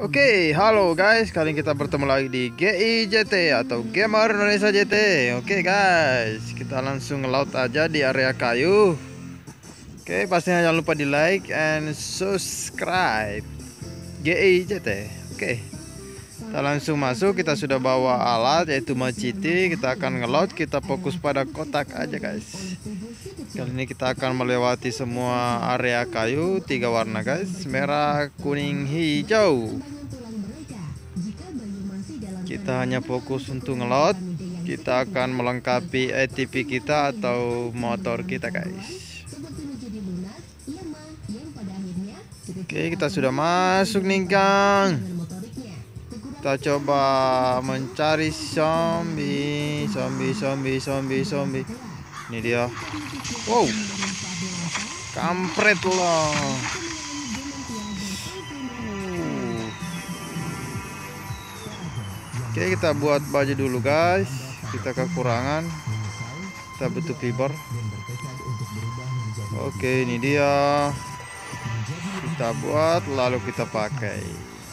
Oke, halo guys. Kali ini kita bertemu lagi di GIJT atau Gamer Indonesia JT. Oke guys, kita langsung nge-load aja di area kayu. Oke, pastinya jangan lupa di like and subscribe GIJT. Oke, kita langsung masuk. Kita sudah bawa alat yaitu maciti. Kita akan nge-load. Kita fokus pada kotak aja guys. Kali ini kita akan melewati semua area kayu 3 warna guys, merah, kuning, hijau. Kita hanya fokus untuk ngelot. Kita akan melengkapi ATV kita atau motor kita guys. Oke, kita sudah masuk nih Kang. Kita coba mencari zombie. Ini dia. Wow, kampret loh. Oke, kita buat baju dulu guys. Kita kekurangan. Kita butuh fiber. Oke, ini dia. Kita buat lalu kita pakai.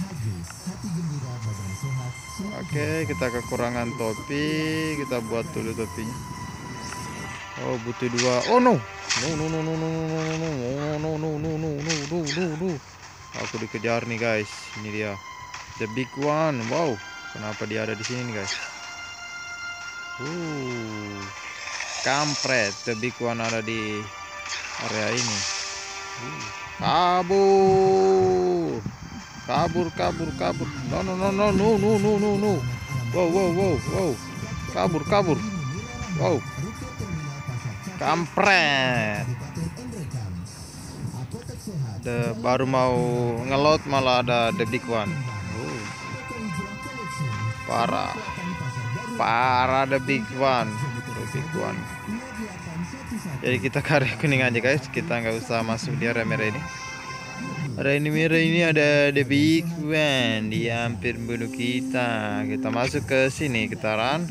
Oke, kita kekurangan topi. Kita buat dulu topinya. Oh, butuh 2. Oh no. No. Aku dikejar nih guys. Ini dia. The big one. Wow. Kenapa dia ada di sini guys? Kampret. The big one ada di area ini. Kabur. No. Wow. Kabur. Wow. Kampret. Baru mau ngelot malah ada the big one. Parah the big one. Jadi kita ke area kuning aja guys. Kita nggak usah masuk di area merah ini. Area merah ini ada the big one. Dia hampir bunuh kita. Kita masuk ke sini. Kita run.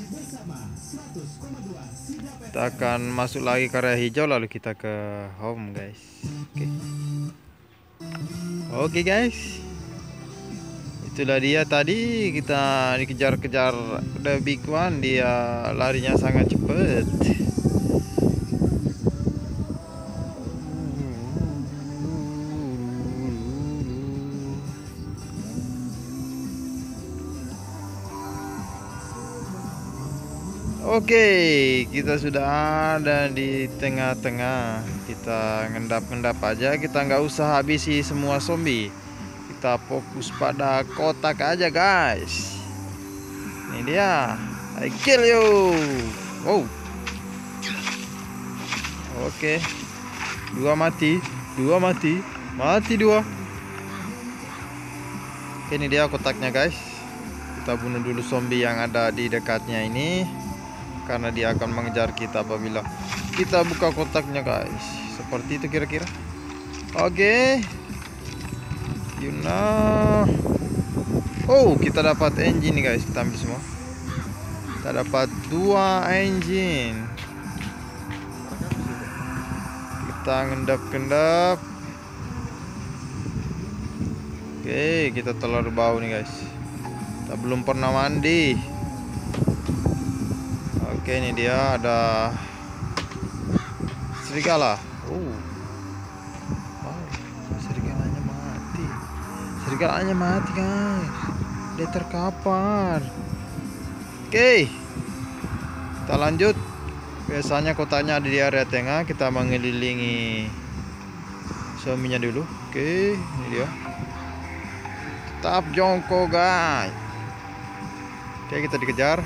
Kita akan masuk lagi ke area hijau lalu kita ke home guys. Oke guys, itulah dia tadi kita dikejar-kejar the big one. Dia larinya sangat cepat. Oke, kita sudah ada di tengah-tengah. Kita ngendap-ngendap aja. Kita nggak usah habisi semua zombie. Kita fokus pada kotak aja guys. Ini dia. I kill you. Wow. Oke. 2 mati. Mati 2. Oke, ini dia kotaknya guys. Kita bunuh dulu zombie yang ada di dekatnya ini. Karena dia akan mengejar kita apabila kita buka kotaknya guys. Seperti itu kira-kira. Oke. Oh, kita dapat engine nih guys. Kita ambil semua. Kita dapat 2 engine. Kita ngendap-ngendap. Oke, kita telur bau nih guys. Kita belum pernah mandi. Oke, ini dia ada serigala. Serigalanya mati guys. Dia terkapar. Oke, kita lanjut. Biasanya kotanya ada di area tengah. Kita mengelilingi zombie-nya dulu. Oke, ini dia. Tetap jongkok guys. Oke, kita dikejar.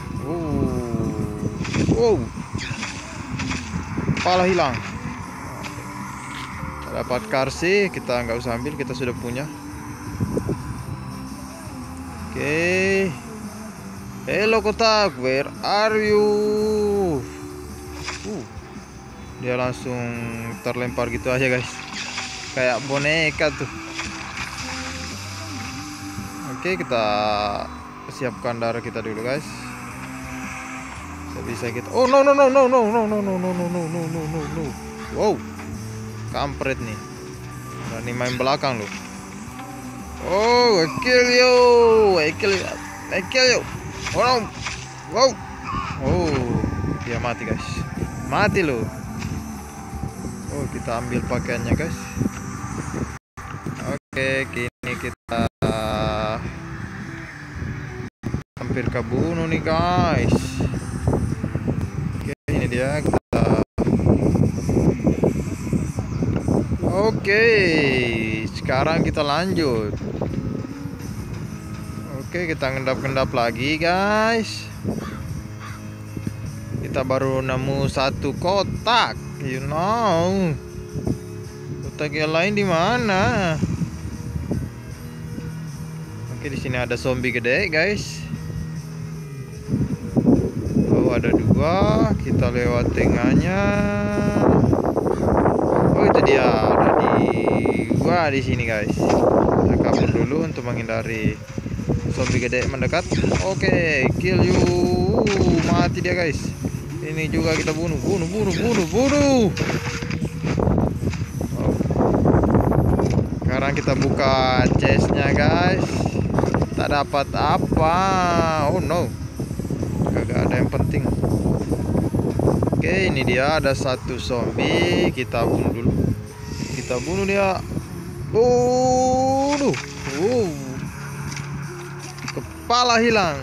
Kepala hilang. Kita dapat karsi. Kita nggak usah ambil, kita sudah punya. Oke. Hello kotak, where are you? Dia langsung terlempar gitu aja guys. Kayak boneka tuh. Oke, kita siapkan darah kita dulu guys. Bisa kita. Oh no. Wow, kampret nih. Berani main belakang loh. Oh, I kill you. I kill you. I kill you. Wow. Wow. Oh, dia mati guys. Mati loh. Oh, kita ambil pakaiannya guys. Oke, kini kita hampir kebunuh nih guys. Oke, ini dia kita. Oke, sekarang kita lanjut. Oke, kita ngendap-ngendap lagi guys. Kita baru nemu satu kotak, you know. Kotak yang lain di mana? Oke, di sini ada zombie gede guys. Oh, ada dua. Kita lewat tengahnya. Oh, itu dia, ada di gua di sini guys. Kita kabur dulu untuk menghindari zombie gede mendekat. Oke, kill you. Mati dia guys. Ini juga kita bunuh. Oh. Sekarang kita buka chestnya guys. Tak dapat apa. Oh no, kagak ada yang penting. Oke, ini dia ada satu zombie. Kita bunuh dulu. Kita bunuh dia. Kepala hilang.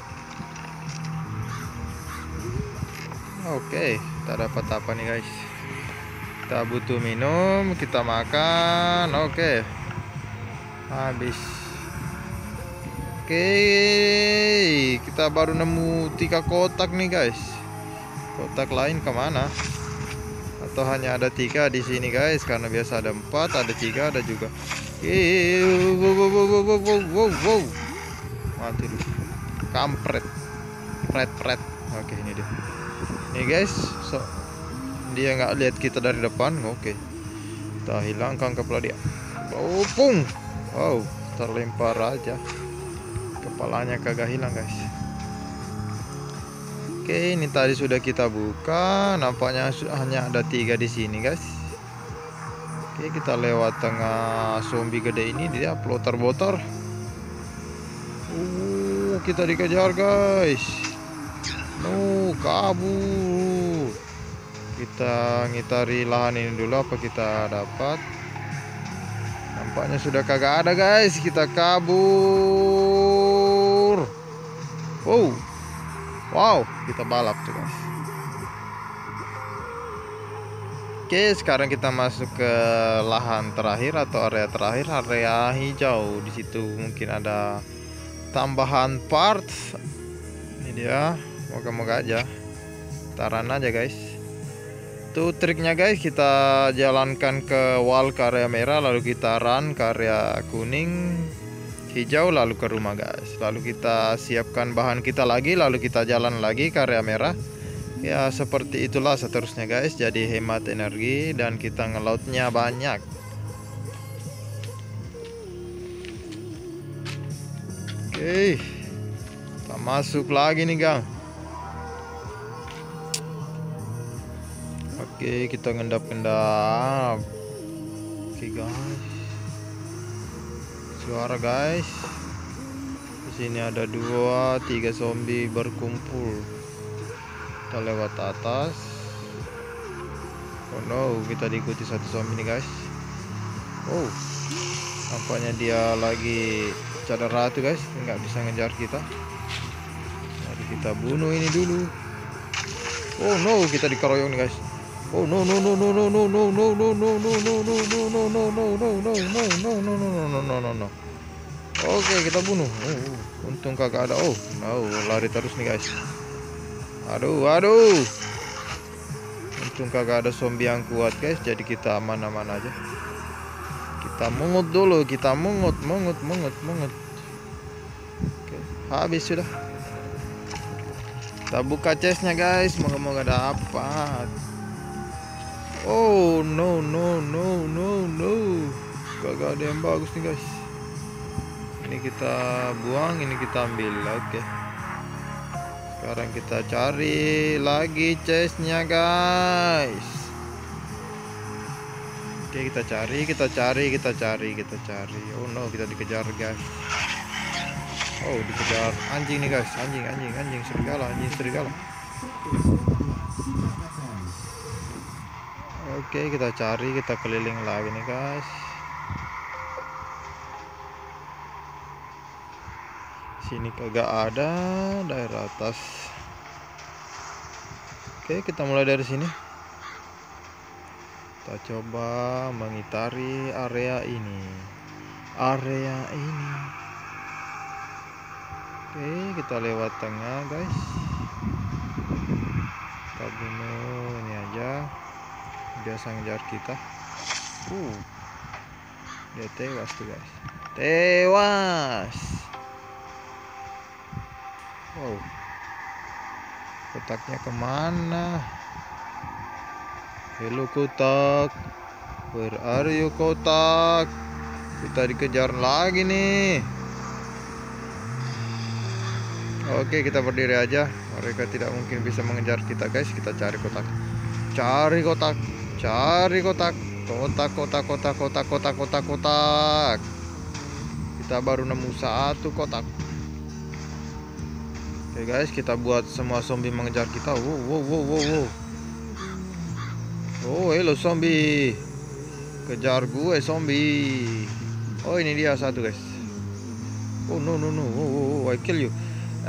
Oke, tak dapat apa nih guys. Kita butuh minum, kita makan. Oke, habis. Oke, kita baru nemu 3 kotak nih guys. Kotak lain kemana? Atau hanya ada 3 di sini guys? Karena biasa ada 4, ada 3, ada juga. Wow. Mati dulu. Kampret. Pret. Oke, ini dia. Nih guys, dia nggak lihat kita dari depan. Oke, kita hilangkan kepala dia. Pung. Wow, terlempar aja. Kepalanya kagak hilang guys. Oke, ini tadi sudah kita buka. Nampaknya hanya ada 3 di sini guys. Oke, kita lewat tengah zombie gede ini. Dia ploter-boter. Kita dikejar guys. Kabur. Kita ngitari lahan ini dulu. Apa kita dapat? Nampaknya sudah kagak ada guys. Kita kabur. Wow, kita balap tuh guys. Oke, sekarang kita masuk ke lahan terakhir atau area terakhir, area hijau. Di situ mungkin ada tambahan parts. Ini dia. Moga-moga aja. Taran aja guys. Itu triknya guys. Kita jalankan ke wall ke area merah, lalu kita run ke area kuning, hijau, lalu ke rumah guys. Lalu kita siapkan bahan kita lagi, lalu kita jalan lagi ke area merah. Ya seperti itulah seterusnya guys. Jadi hemat energi dan kita ngelautnya banyak. Oke, kita masuk lagi nih gang. Oke, kita ngendap-ngendap. Oke guys, suara guys. Di sini ada 2, 3 zombie berkumpul. Kita lewat atas. Oh no, kita diikuti satu zombie nih guys. Oh, nampaknya dia lagi cedera tuh guys, nggak bisa ngejar kita. Jadi kita bunuh ini dulu. Oh no, kita dikeroyok nih guys. Oh no. Oke, kita bunuh. Untung kagak ada. Oh no, lari terus nih guys. Aduh. Untung kagak ada zombie yang kuat guys. Jadi kita aman-aman aja. Kita mungut dulu. Kita mungut. Oke, habis sudah. Kita buka chestnya guys. Moga-moga dapat. Oh no. Kagak ada yang bagus nih guys. Ini kita buang, ini kita ambil. Oke. Sekarang kita cari lagi chestnya guys. Oke, kita cari. Oh no, kita dikejar guys. Oh, dikejar anjing nih guys. Anjing serigala. Oke, kita cari, kita keliling lagi nih guys. Sini kagak ada, daerah atas. Oke, kita mulai dari sini. Kita coba mengitari area ini. Oke, kita lewat tengah guys. Kita bunuh ini aja. Biasa ngejar kita. Dia tewas tuh guys. Tewas. Wow. Kotaknya kemana? Hello kotak. Where are you kotak? Kita dikejar lagi nih. Oke, kita berdiri aja. Mereka tidak mungkin bisa mengejar kita guys. Kita cari kotak. Kotak. Kita baru nemu satu kotak. Oke guys, kita buat semua zombie mengejar kita. Wow. Oh, hello zombie. Kejar gue zombie. Oh, ini dia satu guys. Oh no. Oh, I kill you.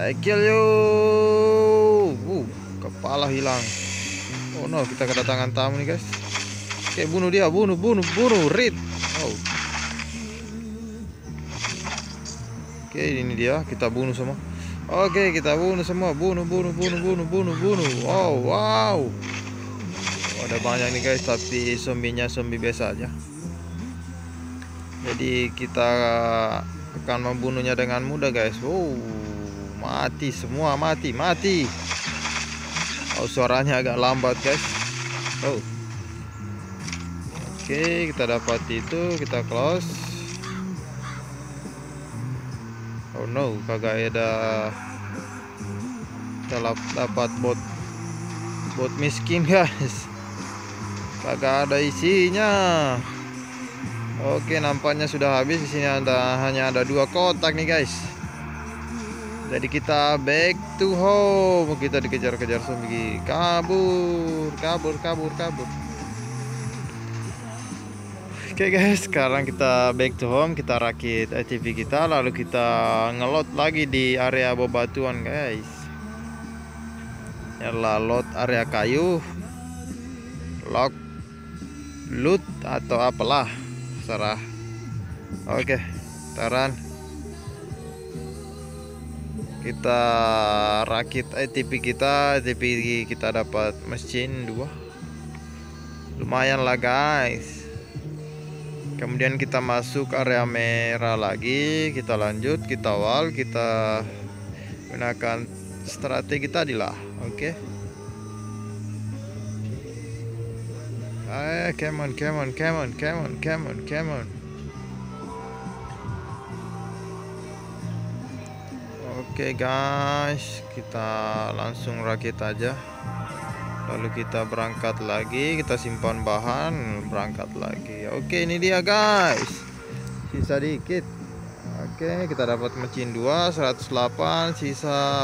Kepala hilang. Oh no, kita kedatangan tamu nih guys. Oke, bunuh dia, bunuh, read. Oh. Oke, ini dia, kita bunuh semua. Oke, kita bunuh semua, bunuh. Wow. Ada banyak nih guys, tapi zombinya zombie biasa aja. Jadi kita akan membunuhnya dengan mudah guys. Wow, mati semua, mati. Oh, suaranya agak lambat guys. Oh. Oke, kita dapat itu, kita close. Oh no, kagak ada. Kita dapat bot miskin guys. Kagak ada isinya. Oke, nampaknya sudah habis. Di sini hanya ada 2 kotak nih guys. Jadi kita back to home. Kita dikejar-kejar zombie. Kabur. Oke guys, sekarang kita back to home. Kita rakit ATV kita, lalu kita ngelot lagi di area bebatuan guys. Yalah, load area kayu, loot atau apalah, serah. Oke, taran. Kita rakit ATV kita dapat mesin 2. Lumayan lah guys. Kemudian kita masuk area merah lagi. Kita lanjut, kita awal, kita gunakan strategi tadi lah. Oke. Come on. Oke guys, kita langsung rakit aja. Lalu kita berangkat lagi, kita simpan bahan, berangkat lagi. Oke, ini dia guys. Sisa dikit. Oke, kita dapat mesin 2, 108, sisa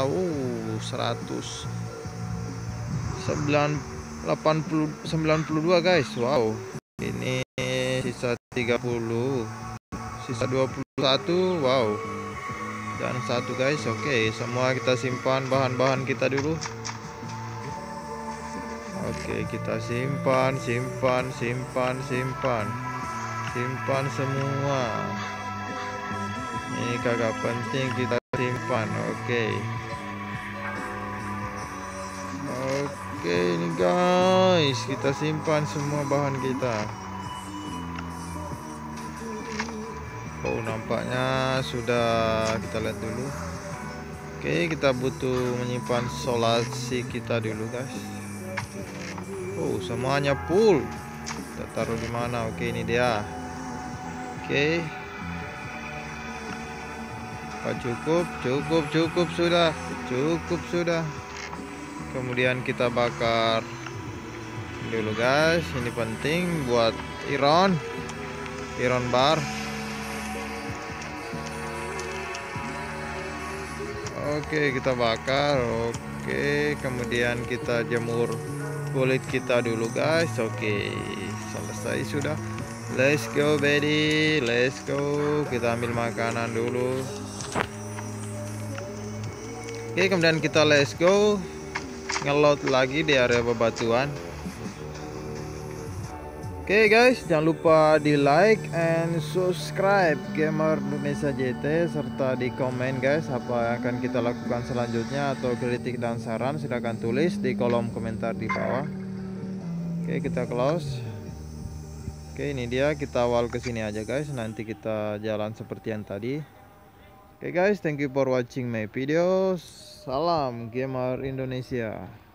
92 guys. Wow. Ini sisa 30. Sisa 21. Wow. Dan 1 guys. Oke, semua kita simpan bahan-bahan kita dulu. Oke, kita simpan semua. Ini kagak penting, kita simpan. Oke, ini guys, kita simpan semua bahan kita. Oh, nampaknya sudah. Kita lihat dulu. Oke, kita butuh menyimpan solasi kita dulu guys. Oh, semuanya full. Kita taruh di mana? Oke, ini dia. Oke. Apa cukup sudah. Kemudian kita bakar dulu guys. Ini penting buat iron bar. Oke, kita bakar. Oke, kemudian kita jemur kulit kita dulu guys. Oke, selesai sudah. Let's go baby, let's go. Kita ambil makanan dulu. Oke, kemudian kita let's go ngeload lagi di area bebatuan. Oke guys, jangan lupa di like and subscribe Gamer Indonesia JT, serta di komen guys apa yang akan kita lakukan selanjutnya, atau kritik dan saran silahkan tulis di kolom komentar di bawah. Oke, kita close. Oke, ini dia, kita awal ke sini aja guys, nanti kita jalan seperti yang tadi. Oke guys, thank you for watching my videos. Salam Gamer Indonesia.